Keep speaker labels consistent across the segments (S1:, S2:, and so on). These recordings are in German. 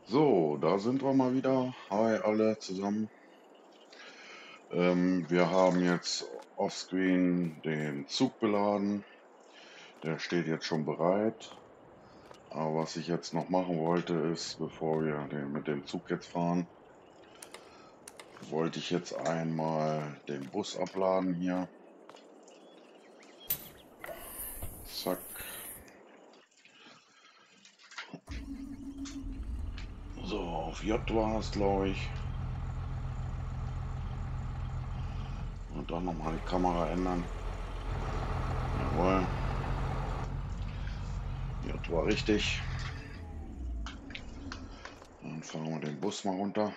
S1: So, da sind wir mal wieder. Hi alle zusammen. Wir haben jetzt offscreen den Zug beladen. Der steht jetzt schon bereit. Aber was ich jetzt noch machen wollte, ist, bevor wir mit dem Zug jetzt fahren, wollte ich jetzt einmal den Bus abladen hier. Zack. So, auf J war es, glaube ich. Und dann nochmal die Kamera ändern. Jawohl. J war richtig. Dann fahren wir den Bus mal runter.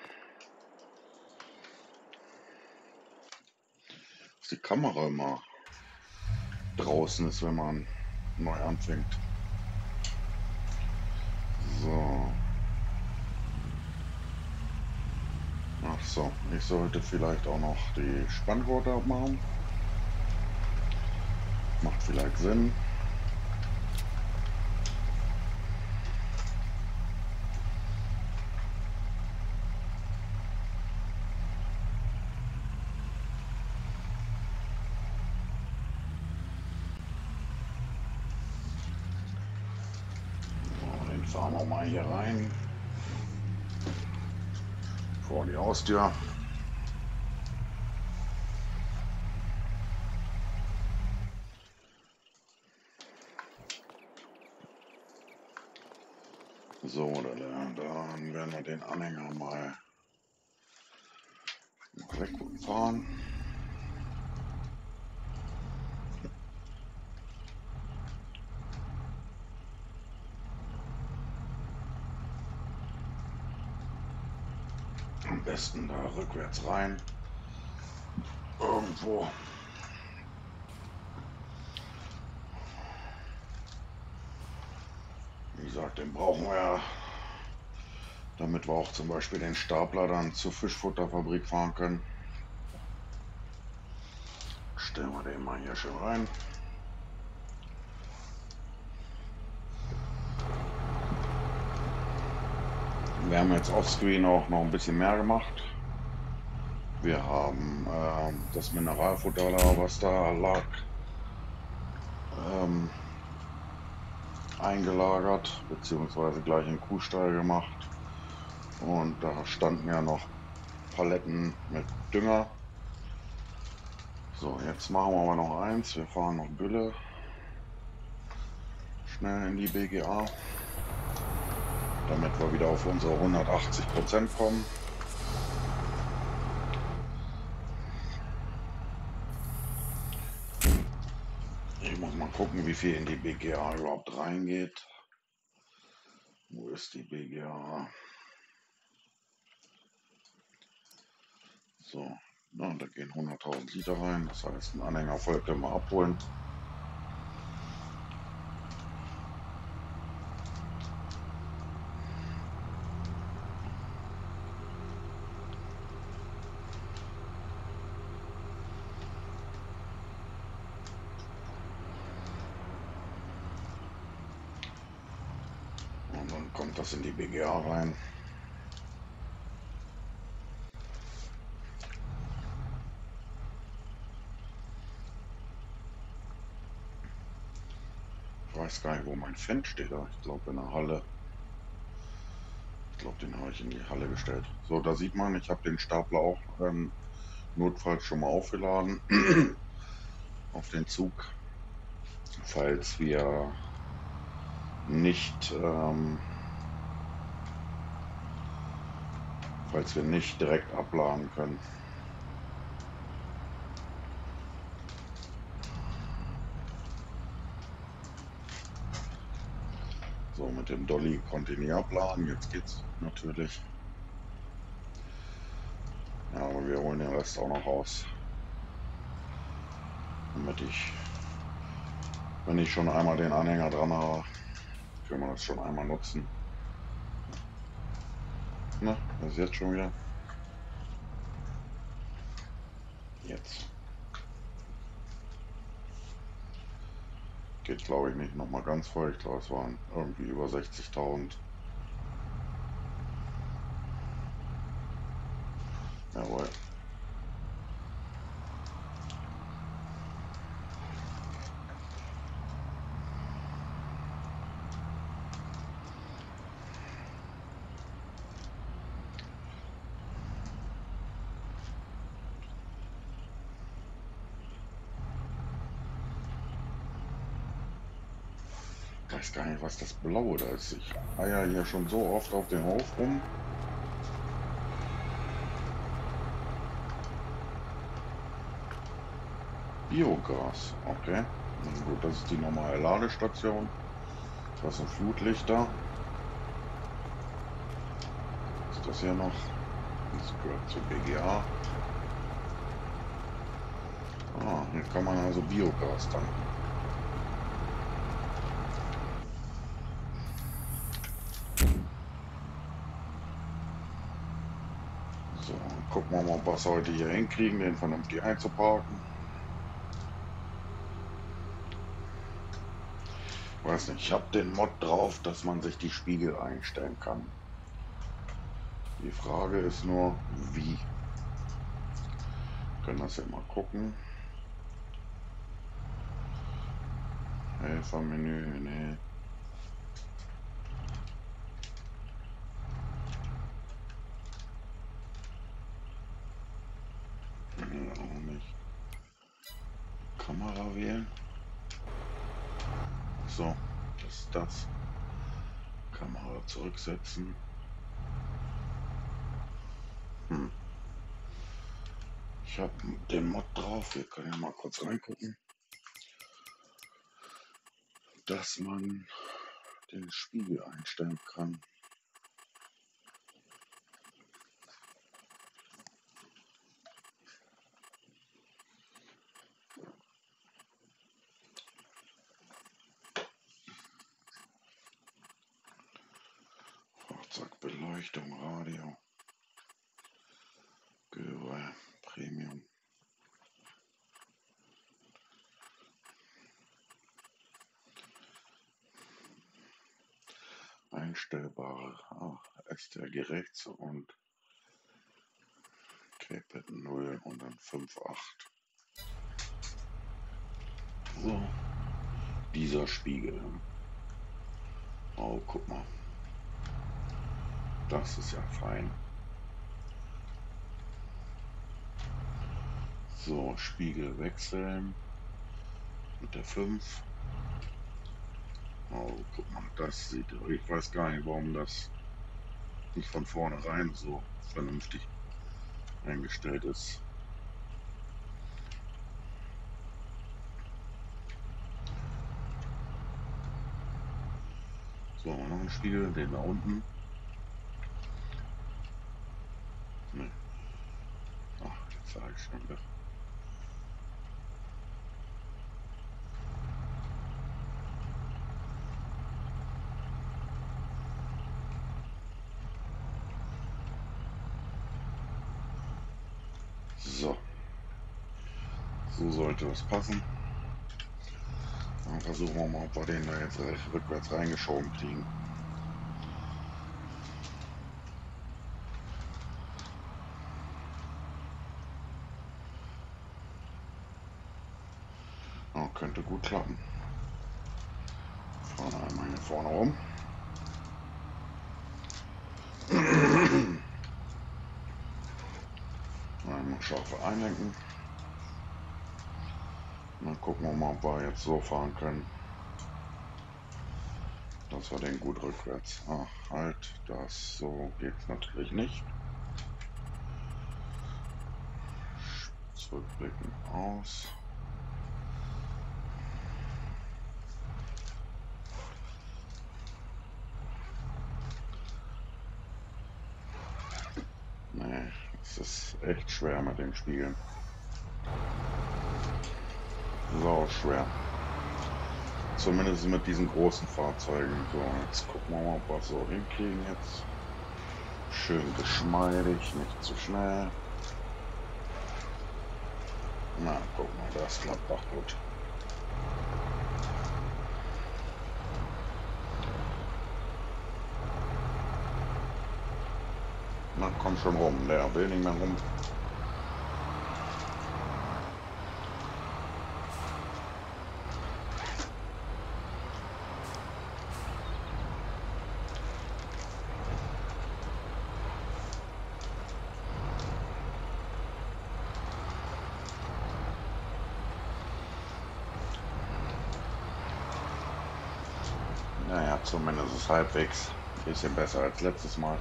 S1: Dass die Kamera immer draußen ist, wenn man neu anfängt. So. Ach so, ich sollte vielleicht auch noch die Spanngurte abmachen. Macht vielleicht Sinn. So, den fahren wir mal hier rein. Vor die Haustür. So, dann werden wir den Anhänger mal wegfahren. Am besten da rückwärts rein. Irgendwo. Wie gesagt, den brauchen wir ja, damit wir auch zum Beispiel den Stapler dann zur Fischfutterfabrik fahren können. Stellen wir den mal hier schön rein. Wir haben jetzt offscreen auch noch ein bisschen mehr gemacht. Wir haben das Mineralfutter, was da lag, eingelagert, beziehungsweise gleich in den Kuhstall gemacht. Und da standen ja noch Paletten mit Dünger. So, jetzt machen wir aber noch eins. Wir fahren noch Gülle schnell in die BGA, damit wir wieder auf unsere 180% kommen. Ich muss mal gucken, wie viel in die BGA überhaupt reingeht. Wo ist die BGA? So, na, da gehen 100.000 Liter rein. Das heißt, ein Anhänger voll können wir abholen. Und dann kommt das in die BGA rein. Ich weiß gar nicht, wo mein Fan steht. Ich glaube in der Halle. Ich glaube, den habe ich in die Halle gestellt. So, da sieht man, ich habe den Stapler auch notfalls schon mal aufgeladen auf den Zug, falls wir nicht, direkt abladen können. So, mit dem Dolly konnte ich nicht abladen, jetzt geht's natürlich. Ja, aber wir holen den Rest auch noch raus. Damit wenn ich schon einmal den Anhänger dran habe, können wir das schon einmal nutzen. Na, was ist jetzt schon wieder? Jetzt. Geht glaube ich nicht nochmal ganz voll. Ich glaube es waren irgendwie über 60.000. Jawohl. Ich weiß gar nicht, was das Blaue da ist. Ich eier hier schon so oft auf dem Hof rum. Biogas, okay. Na gut, das ist die normale Ladestation. Das sind Flutlichter. Was ist das hier noch? Das gehört zur BGA. Ah, hier kann man also Biogas tanken. So, gucken wir mal, ob wir es heute hier hinkriegen, den vernünftig einzuparken. Weiß nicht, ich habe den Mod drauf, dass man sich die Spiegel einstellen kann. Die Frage ist nur, wie? Wir können das ja mal gucken. Helfermenü, nee. Nee, auch nicht. Kamera wählen. So, das ist das. Kamera zurücksetzen. Ich habe den Mod drauf, wir können ja mal kurz reingucken, dass man den Spiegel einstellen kann. Beleuchtung, Radio, Geweih, Premium. Einstellbare STRG rechts und Keypad 0 und dann 5.8. So, dieser Spiegel. Oh, guck mal. Das ist ja fein. So, Spiegel wechseln mit der 5. Oh, guck mal, das sieht, ich weiß gar nicht, warum das nicht von vornherein so vernünftig eingestellt ist. So, noch ein Spiegel, den da unten. Ne. Ach, jetzt sage ich schon wieder. So. So sollte das passen. Dann versuchen wir mal, ob wir den da jetzt rückwärts reingeschoben kriegen. Oh, könnte gut klappen. Fahren wir einmal hier vorne rum. Einmal scharf einlenken. Dann gucken wir mal, ob wir jetzt so fahren können, dass wir den gut rückwärts. Ach, halt, das so geht es natürlich nicht. Zurückblicken aus. Nee, es ist echt schwer mit den Spiegeln. Sau schwer. Zumindest mit diesen großen Fahrzeugen. So, jetzt gucken wir mal, ob wir es so hinkriegen jetzt. Schön geschmeidig, nicht zu schnell. Na, guck mal, das klappt doch gut. Na, komm schon rum, der will nicht mehr rum. Naja, zumindest ist es halbwegs ein bisschen besser als letztes Mal.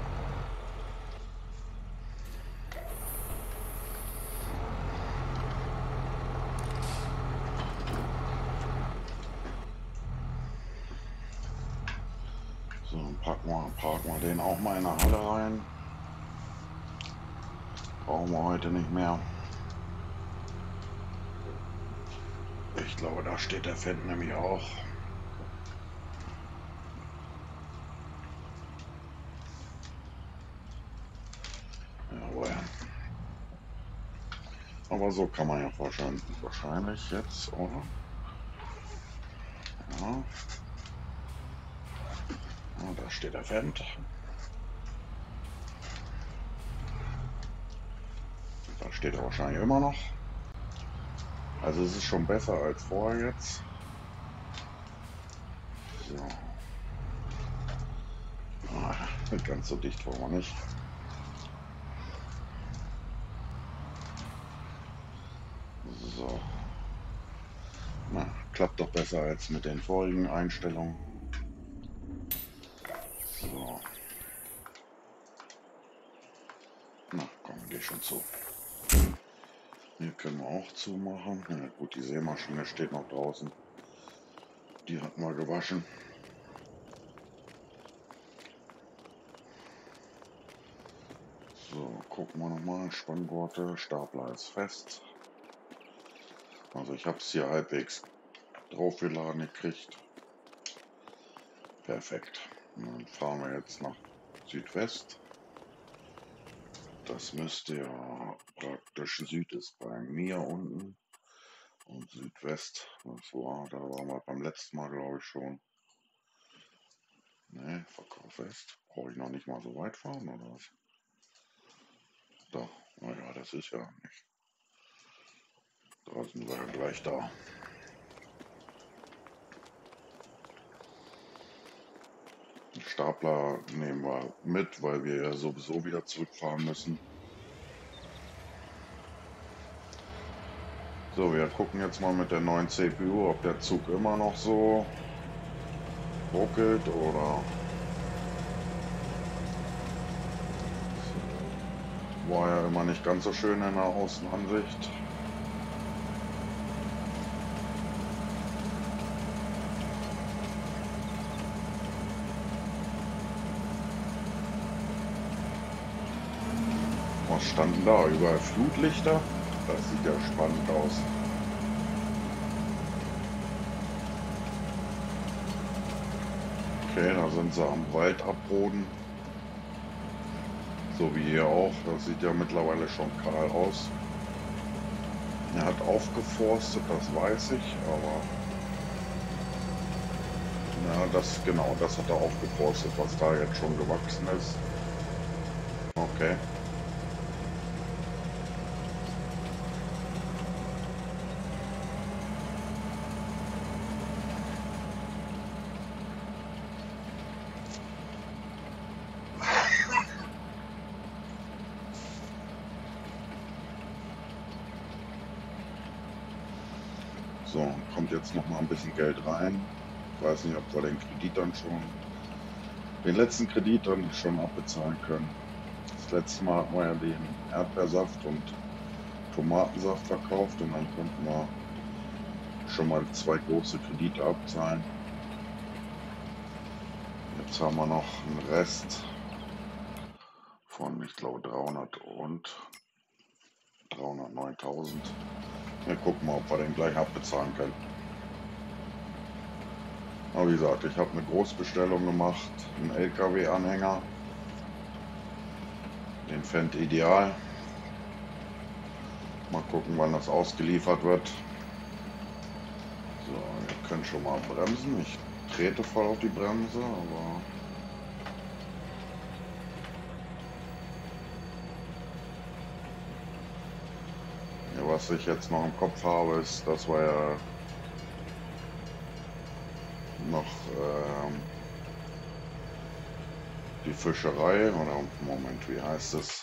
S1: So, dann parken wir den auch mal in der Halle rein. Brauchen wir heute nicht mehr. Ich glaube, da steht der Fendt nämlich auch. Jawohl. Aber so kann man ja wahrscheinlich jetzt, oder? Ja. Ja, da steht der Fendt. Da steht er wahrscheinlich immer noch. Also es ist schon besser als vorher jetzt. So. Ah, ganz so dicht wollen wir nicht. So. Na, klappt doch besser als mit den vorigen Einstellungen. So. Na komm, geh schon zu. Hier können wir auch zumachen. Ja gut, die Sämaschine steht noch draußen. Die hatten wir gewaschen. So, gucken wir nochmal. Spanngurte, Stapler ist fest. Also ich habe es hier halbwegs draufgeladen gekriegt. Perfekt. Und dann fahren wir jetzt nach Südwest. Das müsste ja praktisch Süd ist bei mir unten. Und Südwest, da waren wir beim letzten Mal, glaube ich, schon. Ne, Verkauf West. Brauche ich noch nicht mal so weit fahren, oder was? Doch, naja, das ist ja nicht. Da sind wir ja gleich da. Den Stapler nehmen wir mit, weil wir ja sowieso wieder zurückfahren müssen. So, wir gucken jetzt mal mit der neuen CPU, ob der Zug immer noch so ruckelt oder war ja immer nicht ganz so schön in der Außenansicht. Was standen da? Überall Flutlichter? Das sieht ja spannend aus. Okay, da sind sie am Wald abroden. So wie hier auch. Das sieht ja mittlerweile schon kahl aus. Er hat aufgeforstet, das weiß ich, aber ja, das hat er aufgeforstet, was da jetzt schon gewachsen ist. Okay. So, kommt jetzt noch mal ein bisschen Geld rein. Ich weiß nicht, ob wir den letzten Kredit dann schon abbezahlen können. Das letzte Mal hatten wir ja den Erdbeersaft und Tomatensaft verkauft und dann konnten wir schon mal 2 große Kredite abzahlen. Jetzt haben wir noch einen Rest von, ich glaube, 300 und 309.000. Wir gucken mal, ob wir den gleich abbezahlen können. Aber wie gesagt, ich habe eine Großbestellung gemacht, einen LKW-Anhänger, den Fendt Ideal. Mal gucken, wann das ausgeliefert wird. So, wir können schon mal bremsen. Ich trete voll auf die Bremse, aber ja, was ich jetzt noch im Kopf habe, ist, dass wir ja noch die Fischerei oder Moment, wie heißt es?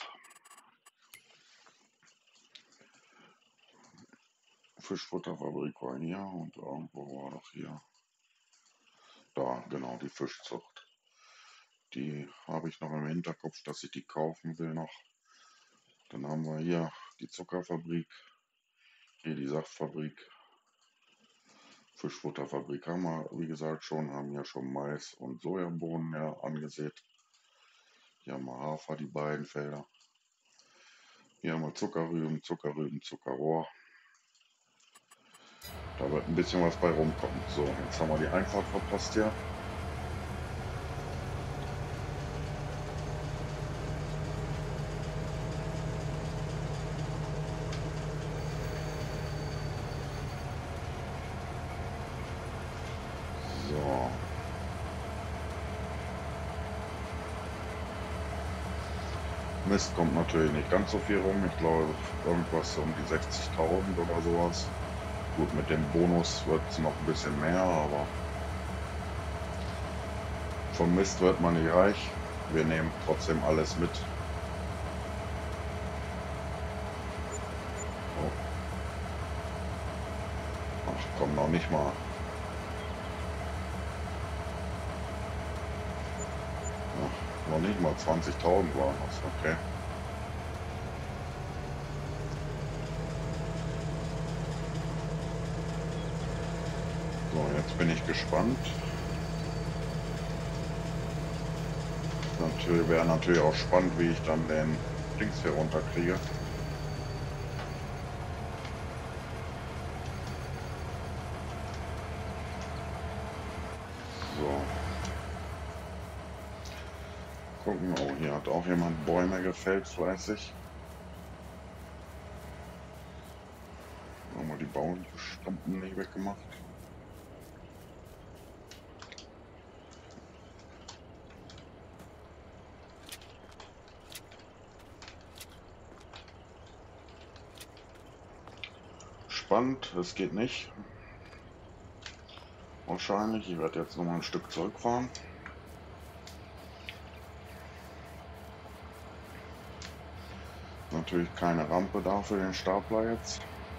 S1: Fischfutterfabrik war hier und irgendwo war doch hier. Da, genau, die Fischzucht. Die habe ich noch im Hinterkopf, dass ich die kaufen will noch. Dann haben wir hier die Zuckerfabrik, hier die Saftfabrik, Fischfutterfabrik haben wir, wie gesagt, schon, haben hier schon Mais und Sojabohnen ja angesät. Hier haben wir Hafer, die beiden Felder. Hier haben wir Zuckerrüben, Zuckerrohr. Da wird ein bisschen was bei rumkommen. So, jetzt haben wir die Einfahrt verpasst hier. So. Mist kommt natürlich nicht ganz so viel rum. Ich glaube, irgendwas um die 60.000 oder sowas. Gut, mit dem Bonus wird es noch ein bisschen mehr, aber vom Mist wird man nicht reich. Wir nehmen trotzdem alles mit. Oh. Ach komm, noch nicht mal. Ach, noch nicht mal 20.000 waren das, okay. So, jetzt bin ich gespannt. Natürlich wäre natürlich auch spannend, wie ich dann den Dings hier runterkriege. So. Gucken, oh, hier hat auch jemand Bäume gefällt, fleißig. Nochmal die Baumstampen nicht weggemacht. Spannend, es geht nicht. Wahrscheinlich, ich werde jetzt nochmal ein Stück zurückfahren. Natürlich keine Rampe da für den Stapler jetzt.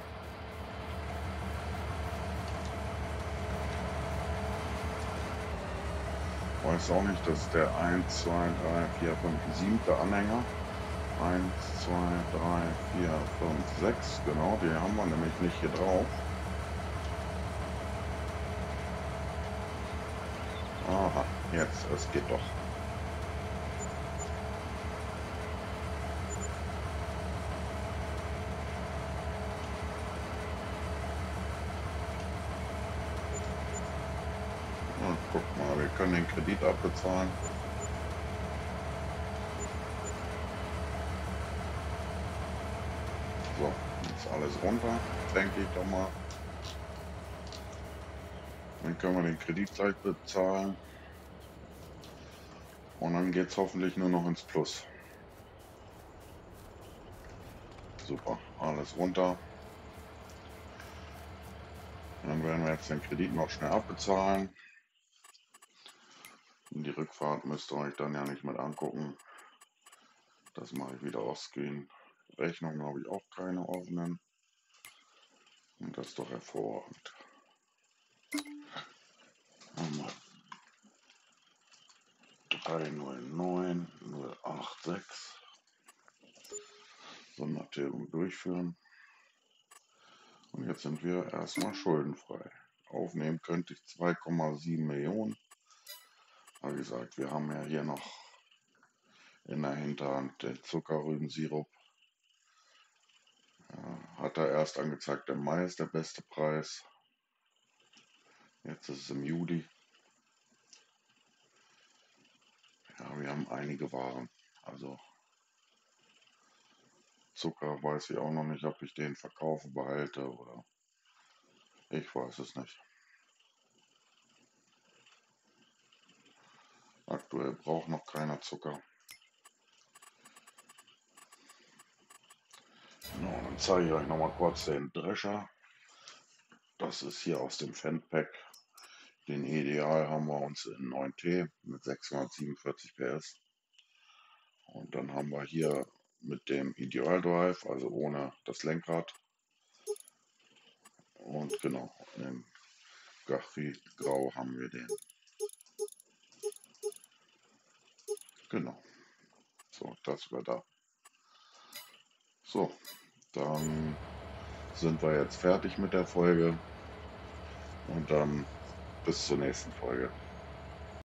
S1: Weiß auch nicht, das ist der 1, 2, 3, 4, 5, 7. Anhänger. 1, 2, 3, 4, 5, 6. Genau, die haben wir nämlich nicht hier drauf. Aha, jetzt, es geht doch. Na, guck mal, wir können den Kredit abbezahlen. So, jetzt alles runter, denke ich doch mal. Dann können wir den Kredit gleich bezahlen. Und dann geht es hoffentlich nur noch ins Plus. Super, alles runter. Dann werden wir jetzt den Kredit noch schnell abbezahlen. Und die Rückfahrt müsst ihr euch dann ja nicht mit angucken. Das mache ich wieder ausgehen. Rechnungen habe ich auch keine offenen. Und das ist doch hervorragend. 309 086. Sondertilgung durchführen. Und jetzt sind wir erstmal schuldenfrei. Aufnehmen könnte ich 2,7 Millionen. Aber wie gesagt, wir haben ja hier noch in der Hinterhand den Zuckerrübensirup. Hat er erst angezeigt, im Mai ist der beste Preis. Jetzt ist es im Juli. Ja, wir haben einige Waren. Also Zucker weiß ich auch noch nicht, ob ich den verkaufe, behalte oder ich weiß es nicht. Aktuell braucht noch keiner Zucker. No, dann zeige ich euch noch mal kurz den Drescher. Das ist hier aus dem Fendpack. Den Ideal haben wir uns in 9T mit 647 PS. Und dann haben wir hier mit dem Ideal Drive, also ohne das Lenkrad. Und genau, in Graphit Grau haben wir den. Genau. So, das wäre da. So, dann sind wir jetzt fertig mit der Folge und dann bis zur nächsten Folge.